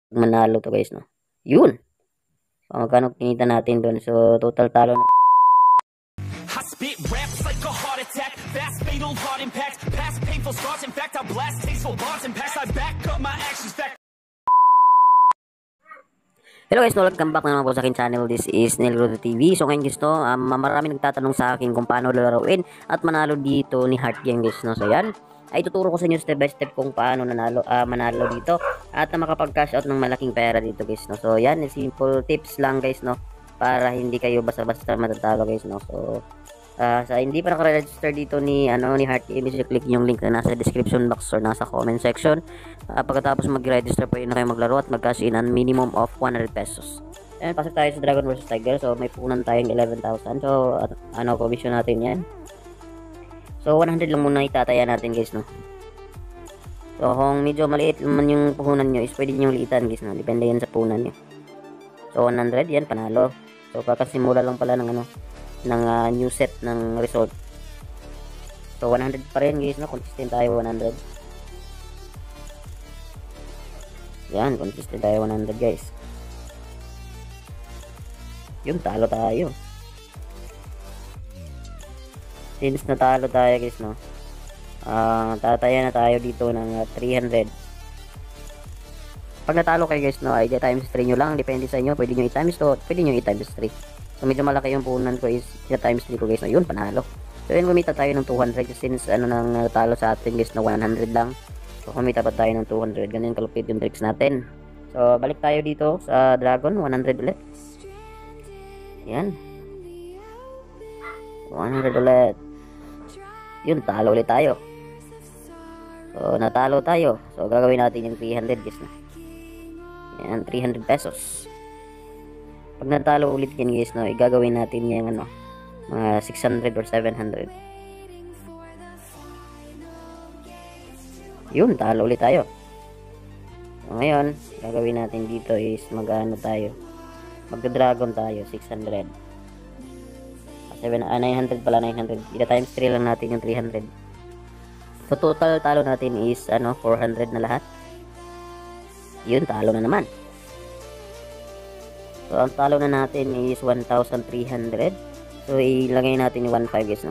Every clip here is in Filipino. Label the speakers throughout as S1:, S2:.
S1: manalo to guys, no? Yun. Magkano kinita natin doon. So, total talo na.
S2: I spit raps like a heart attack, fast fatal heart impact, past painful scars, in fact I blast tasteful bars and past I back up my actions back.
S1: Hello guys, welcome back na naman po sa akin channel. This is Nelrodo TV. So ngayon guys, no, marami nagtatanong sa akin kung paano lalaruin at manalo dito ni Heart Gang guys, no. So yan, ay tuturo ko sa inyo step by step kung paano manalo dito at makapag-cash out ng malaking pera dito guys, no. So yan, simple tips lang guys, no, para hindi kayo basta-basta matatalo guys, no. So sa hindi pa naka-register dito ni Heart Game, click yung link na nasa description box or nasa comment section. Pagkatapos mag-register pa yun na kayo maglaro at mag-cash in ang minimum of 100 pesos. And pasok tayo sa Dragon vs Tiger. So may punan tayong 11,000. So commission natin yan. So 100 lang muna itataya natin guys, no. So kung medyo maliit naman yung puhunan nyo is pwede nyo liitan guys, no. Depende yan sa puhunan nyo. So 100 yan, panalo. So kakasimula lang pala ng new set ng result. So 100 pa rin guys, no. Consistent tayo 100. Yan, consistent tayo 100 guys. Yung talo tayo. Since natalo tayo guys, no, tataya na tayo dito ng 300. Pag natalo kayo guys, no, ay times 3 nyo lang. Depende sa inyo. Pwede nyo i-times 2, pwede nyo i-times 3. So medyo malaki yung puhunan ko is times 3 ko guys, no. Yun, panalo. So yun, kumita tayo ng 200 since nang natalo sa atin guys na 100 lang. So kumita pa tayo ng 200. Ganyan kalupit yung tricks natin. So balik tayo dito sa Dragon, 100 ulit. Yan, 100 ulit. Yun, talo ulit tayo. So natalo tayo. So gagawin natin yung 300 guys, no. Yan, 300 pesos. Pag natalo ulit yan guys, no, igagawin natin yung mga 600 or 700. Yun, talo ulit tayo. So ngayon, gagawin natin dito is tayo. Magda-dragon tayo, 600. 900 pala, 900. Ida times 3 lang natin yung 300. So total talo natin is 400 na lahat. Yun, talo na naman. So ang talo na natin is 1,300. So ilagay natin yung 1,500 guys, no.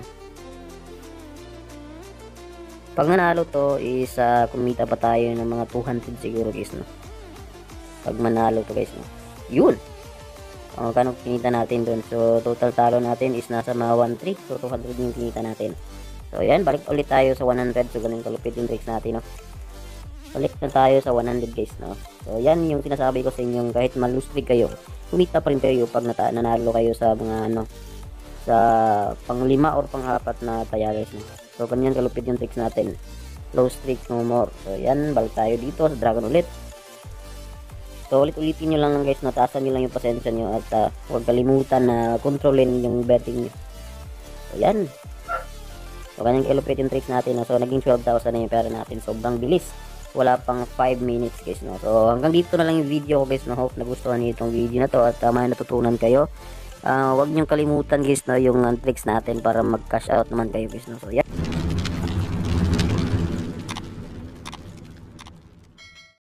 S1: Pag nanalo to is kumita pa tayo ng mga 200 siguro guys, no. Pag manalo to guys, no. Yun. Kano kinita natin dun. So total talo natin is nasa mga 1,300. So 200 yung kinita natin. So yan, balik ulit tayo sa 100. So ganun kalupit yung tricks natin, no. Balik na tayo sa 100 guys, no. So yan yung sinasabi ko sa inyo, kahit ma-lose streak kayo, kumita pa rin kayo pag nanalo kayo sa mga sa pang 5 or pang 4 na taya guys, no. So ganyan kalupit yung tricks natin. Low streak no more. So yan, balik tayo dito sa Dragon ulit. So ulit-ulitin nyo lang guys, taasan nyo lang yung pasensya nyo at huwag kalimutan na kontrolin yung betting nyo. So yan. So ganyan kalupit yung tricks natin, no? So naging 12,000 na yung pera natin. Sobrang bilis. Wala pang 5 minutes guys, no. So hanggang dito na lang yung video ko guys, no. Hope nagustuhan niyo itong video na to at may natutunan kayo. Huwag niyong kalimutan guys, no, yung tricks natin para mag-cash out naman kayo guys, no. So yeah.